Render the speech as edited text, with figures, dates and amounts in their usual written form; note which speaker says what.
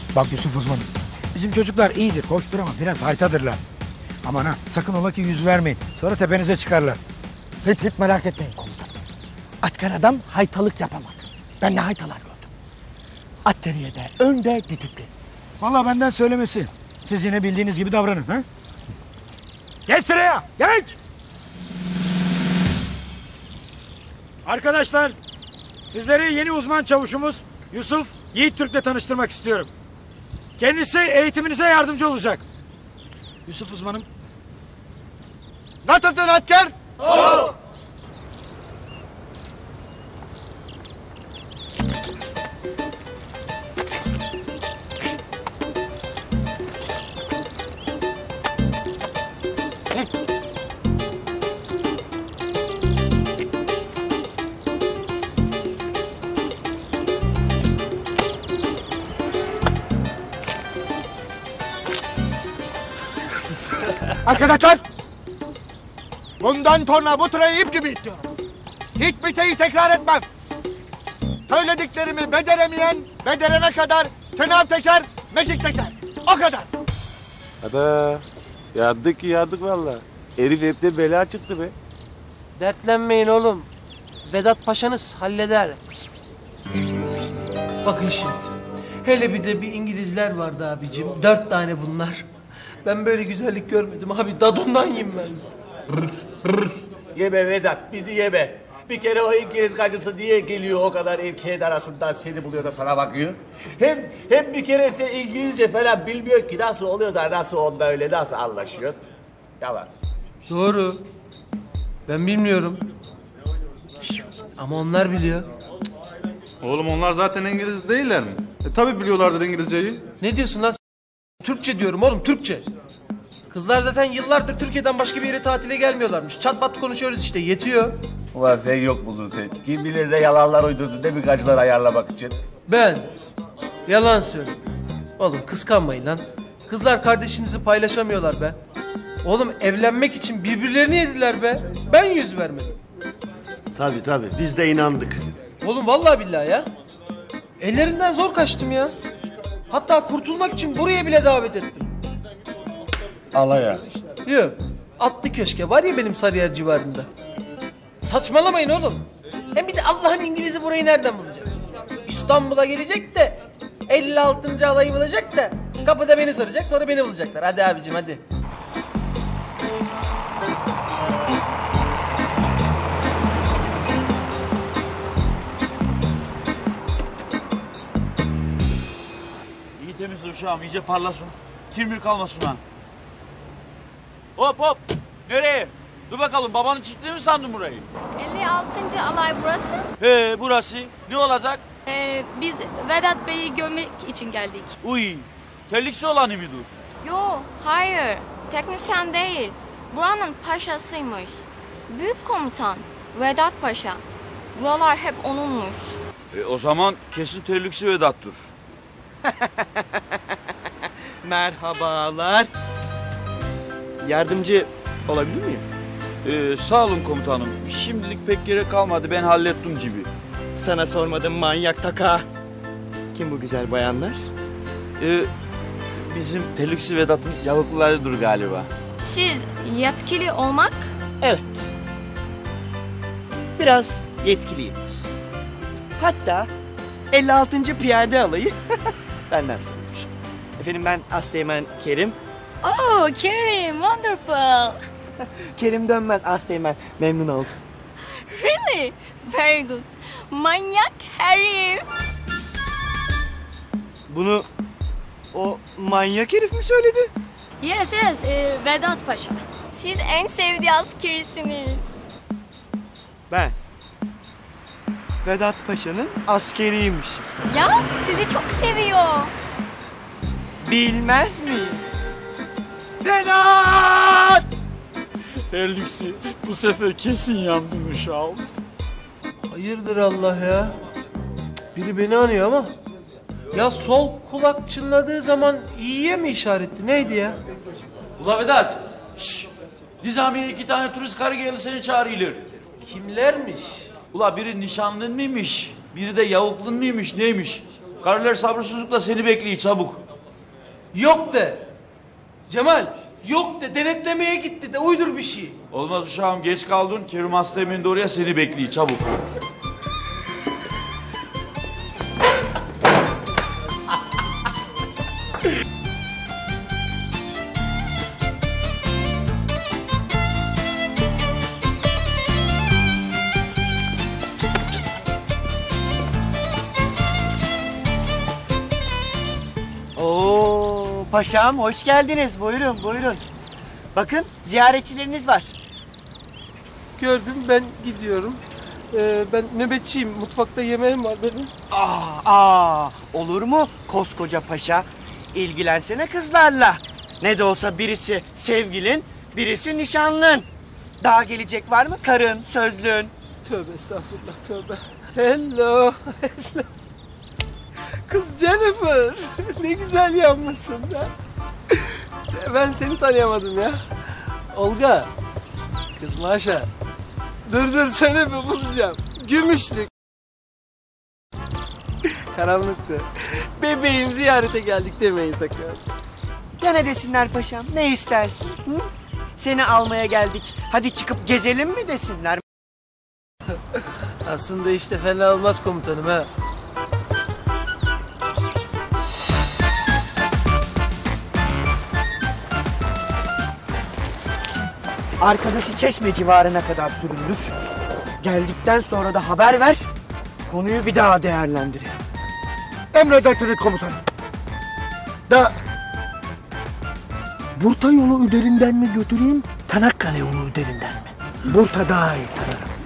Speaker 1: Bak Yusuf uzmanım. Bizim çocuklar iyidir, hoştur ama biraz haytadırlar. Aman ha, sakın ola ki yüz vermeyin. Sonra tepenize çıkarlar.
Speaker 2: Hiç merak etmeyin komutanım. Asker adam haytalık yapamadı. Ben ne haytalar gördüm. Askeriye de önde didikli.
Speaker 1: Vallahi benden söylemesi. Siz yine bildiğiniz gibi davranın. Ha? Geç sıraya, geç! Arkadaşlar, sizleri yeni uzman çavuşumuz Yusuf Yiğit Türk'le tanıştırmak istiyorum. Kendisi eğitiminize yardımcı olacak. Yusuf uzmanım.
Speaker 2: Nasılsın asker? Arkadaşlar, bundan sonra bu sırayı ip gibi istiyorum. Hiçbir şeyi tekrar etmem. Söylediklerimi beceremeyen, becerene kadar sınav teker, meşik teker. O kadar.
Speaker 3: Ada yandık valla. Herif hepten bela çıktı be.
Speaker 4: Dertlenmeyin oğlum. Vedat Paşa'nız halleder. Bakın şimdi. Hele bir de bir İngilizler vardı abicim. 4 tane bunlar. Ben böyle güzellik görmedim abi. Dadından yenmez.
Speaker 3: Yeme Vedat, bizi yeme. Bir kere o İngiliz gacısı niye geliyor o kadar erkeğin arasından seni buluyor da sana bakıyor? Hem bir kere sen İngilizce falan bilmiyor ki nasıl oluyor da nasıl onda öyle nasıl anlaşıyor? Yalan.
Speaker 4: Doğru. Ben bilmiyorum. Ama onlar biliyor.
Speaker 5: Oğlum onlar zaten İngiliz değiller mi? Tabii biliyorlardır İngilizceyi.
Speaker 4: Ne diyorsun lan? Türkçe diyorum oğlum, Türkçe. Kızlar zaten yıllardır Türkiye'den başka bir yere tatile gelmiyorlarmış. Çat pat konuşuyoruz işte, yetiyor.
Speaker 3: Ulan sen yok musun sen? Kim bilir ne yalanlar uydurdun ne bir gacılar ayarlamak için.
Speaker 4: Ben yalan söylüyorum. Oğlum kıskanmayın lan. Kızlar kardeşinizi paylaşamıyorlar be. Oğlum evlenmek için birbirlerini yediler be. Ben yüz vermedim.
Speaker 6: Tabii biz de inandık.
Speaker 4: Oğlum vallahi billahi ya. Ellerinden zor kaçtım ya. Hatta kurtulmak için buraya bile davet ettim.
Speaker 3: Alaya.
Speaker 4: Yok. Atlı Köşke var ya benim Sarıyer civarında. Saçmalamayın oğlum. Hem bir de Allah'ın İngiliz'i burayı nereden bulacak? İstanbul'a gelecek de 56. alayı bulacak da kapıda beni soracak, sonra beni bulacaklar. Hadi abicim hadi.
Speaker 7: İyi temizle uşağım, iyice parlasın. Kirmir kalmasın ha. Hop! Nereye? Dur bakalım, babanın çiftliği mi sandın burayı?
Speaker 8: 56. alay burası.
Speaker 7: He, burası. Ne olacak?
Speaker 8: Biz Vedat Bey'i görmek için geldik.
Speaker 7: Uy, terliksi olanı mıdır?
Speaker 8: Yo, hayır. Teknisyen değil. Buranın paşasıymış. Büyük komutan Vedat Paşa. Buralar hep onunmuş.
Speaker 7: O zaman kesin terliksi Vedat'tır.
Speaker 6: Merhabalar. Yardımcı olabilir miyim?
Speaker 7: Sağ olun komutanım. Şimdilik pek gerek kalmadı, ben hallettim gibi.
Speaker 6: Sana sormadım manyak taka. Kim bu güzel bayanlar?
Speaker 7: Bizim terliksi Vedat'ın yavuklularıdır galiba.
Speaker 8: Siz yetkili olmak?
Speaker 6: Evet. Biraz yetkiliyimdir. Hatta 56. Piyade Alayı benden sorulmuş. Efendim ben Asteğmen Kerim.
Speaker 8: Oh, Kerim, wonderful.
Speaker 6: Kerim Dönmez Asteğmen. Memnun oldum.
Speaker 8: Really? Very good. Manyak herif.
Speaker 6: Bunu o manyak herif mi söyledi?
Speaker 8: Yes, Vedat Paşa. Siz en sevdiği askerisiniz.
Speaker 6: Ben Vedat Paşa'nın askeriymişim.
Speaker 8: Ya, sizi çok seviyor.
Speaker 6: Bilmez miyim? Vedat!
Speaker 7: Terliksi, bu sefer kesin yandın uşağım.
Speaker 4: Hayırdır Allah ya? Biri beni arıyor ama. Ya sol kulak çınladığı zaman iyiye mi işaretti? Neydi ya?
Speaker 7: Ula Vedat, şşş! Nizamiye 2 tane turist karı geldi, seni çağırıyorlar.
Speaker 4: Kimlermiş?
Speaker 7: Ula biri nişanlın mıymış, biri de yavuklun muymuş, neymiş? Karılar sabırsızlıkla seni bekliyor çabuk.
Speaker 4: Yok de. Cemal yok de, denetlemeye gitti de uydur bir şey.
Speaker 7: Olmaz uşağım, geç kaldın. Kerim hasta hemen de oraya seni bekliyor çabuk.
Speaker 6: Oo, paşam hoş geldiniz. Buyurun, buyurun. Bakın ziyaretçileriniz var.
Speaker 4: Gördüm, ben gidiyorum. Ben nöbetçiyim, mutfakta yemeğim var benim.
Speaker 6: Olur mu koskoca paşa? İlgilensene kızlarla. Ne de olsa birisi sevgilin, birisi nişanlın. Daha gelecek var mı? Karın, sözlün.
Speaker 4: Tövbe estağfurullah, tövbe. Hello, hello. Kız Jennifer, ne güzel yanmışsın ya. Ben seni tanıyamadım ya. Olga, kız Maşa. Dur seni bir bulacağım. Gümüşlük. Karanlıktı. Bebeğim ziyarete geldik demeyin sakın.
Speaker 6: Ya ne desinler paşam? Ne istersin? Hı? Seni almaya geldik. Hadi çıkıp gezelim mi desinler?
Speaker 4: Aslında işte fena olmaz komutanım ha.
Speaker 6: Arkadaşı Çeşme civarına kadar süründür. Geldikten sonra da haber ver. Konuyu bir daha değerlendirelim.
Speaker 2: Emredersiniz komutanım. Da Burta yolu üzerinden mi götüreyim, Çanakkale yolu üzerinden mi? Burta daha iyi tanırım.